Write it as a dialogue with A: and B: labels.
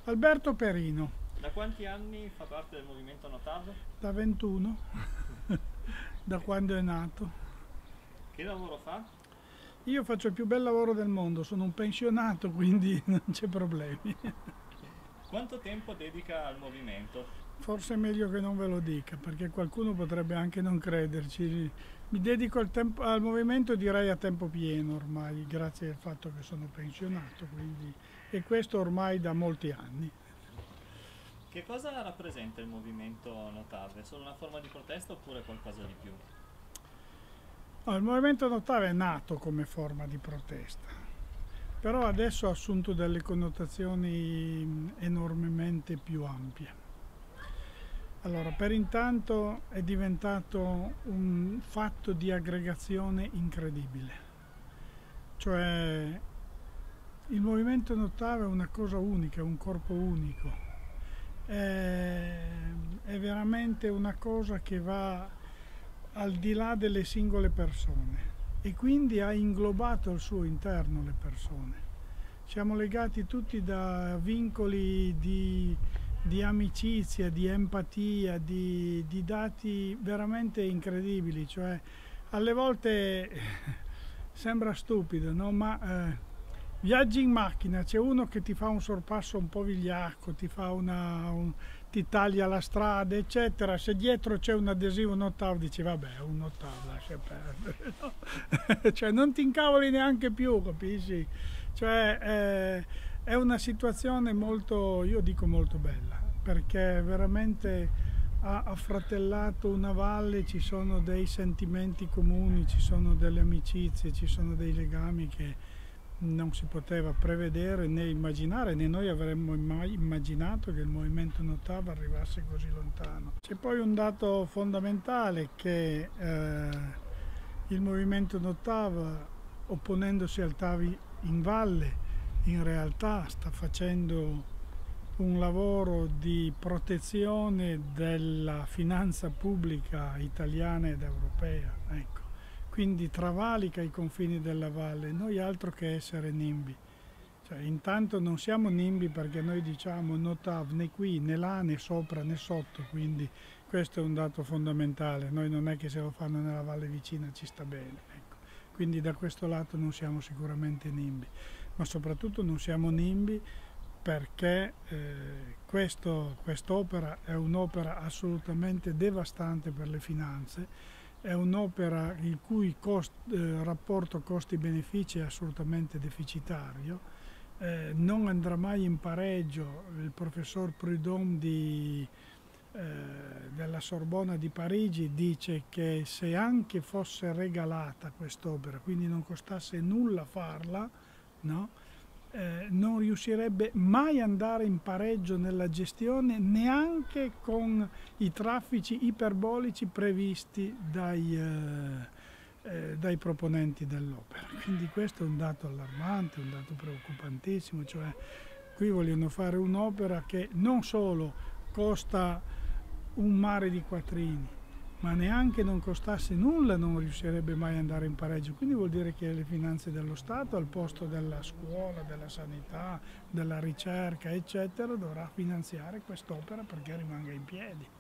A: Alberto Perino,
B: Da quanti anni fa parte del movimento Notav?
A: da 21, da quando è nato.
B: Che lavoro fa?
A: Io faccio il più bel lavoro del mondo, sono un pensionato, quindi non c'è problemi.
B: Quanto tempo dedica al movimento?
A: Forse è meglio che non ve lo dica, perché qualcuno potrebbe anche non crederci. Mi dedico al movimento, direi a tempo pieno ormai, grazie al fatto che sono pensionato, e questo ormai da molti anni.
B: Che cosa rappresenta il movimento Notav? È solo una forma di protesta oppure qualcosa di più?
A: No, il movimento notare è nato come forma di protesta, però adesso ha assunto delle connotazioni enormemente più ampie. Allora, per intanto è diventato un fatto di aggregazione incredibile, cioè il movimento notare è una cosa unica, un corpo unico, è veramente una cosa che va al di là delle singole persone e quindi ha inglobato al suo interno le persone. Siamo legati tutti da vincoli di amicizia, di empatia, di dati veramente incredibili, cioè alle volte sembra stupido, no? Viaggi in macchina, c'è uno che ti fa un sorpasso un po' vigliacco, ti taglia la strada, eccetera. Se dietro c'è un adesivo Notav, dici vabbè, un Notav, lascia perdere. No? Cioè non ti incavoli neanche più, capisci? Cioè è una situazione molto, io dico molto bella, perché veramente ha affratellato una valle, ci sono dei sentimenti comuni, ci sono delle amicizie, ci sono dei legami che non si poteva prevedere né immaginare, né noi avremmo mai immaginato che il movimento Notav arrivasse così lontano. C'è poi un dato fondamentale che il movimento Notav, opponendosi al Tavi in valle, in realtà sta facendo un lavoro di protezione della finanza pubblica italiana ed europea, ecco. Quindi travalica i confini della valle, noi altro che essere NIMBY. Cioè, intanto non siamo NIMBY perché noi diciamo Notav né qui né là né sopra né sotto, quindi questo è un dato fondamentale. Noi non è che se lo fanno nella valle vicina ci sta bene, ecco. Quindi da questo lato non siamo sicuramente NIMBY, ma soprattutto non siamo NIMBY perché quest'opera è un'opera assolutamente devastante per le finanze, è un'opera il cui rapporto costi-benefici è assolutamente deficitario, non andrà mai in pareggio. Il professor Prudhomme della Sorbona di Parigi dice che se anche fosse regalata quest'opera, quindi non costasse nulla farla, no? Non riuscirebbe mai ad andare in pareggio nella gestione neanche con i traffici iperbolici previsti dai proponenti dell'opera. Quindi questo è un dato allarmante, un dato preoccupantissimo, cioè qui vogliono fare un'opera che non solo costa un mare di quattrini, ma neanche non costasse nulla non riuscirebbe mai ad andare in pareggio. Quindi vuol dire che le finanze dello Stato al posto della scuola, della sanità, della ricerca, eccetera, dovrà finanziare quest'opera perché rimanga in piedi.